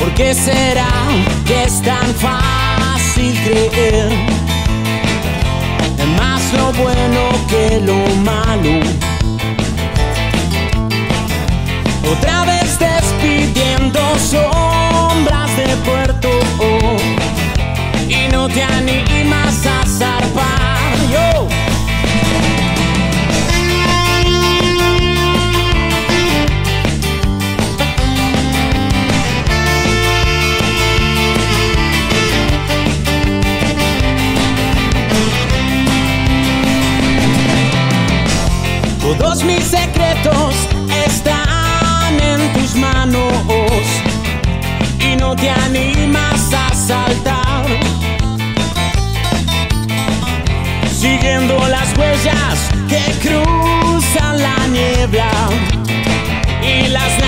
¿Por qué será que es tan fácil creer? Más lo bueno que lo malo. Otra vez despidiendo sombras de puerto, y no te animas a zarpar. Yo. Todos mis secretos están en tus manos y no te animas a saltar, siguiendo las huellas que cruzan la niebla y las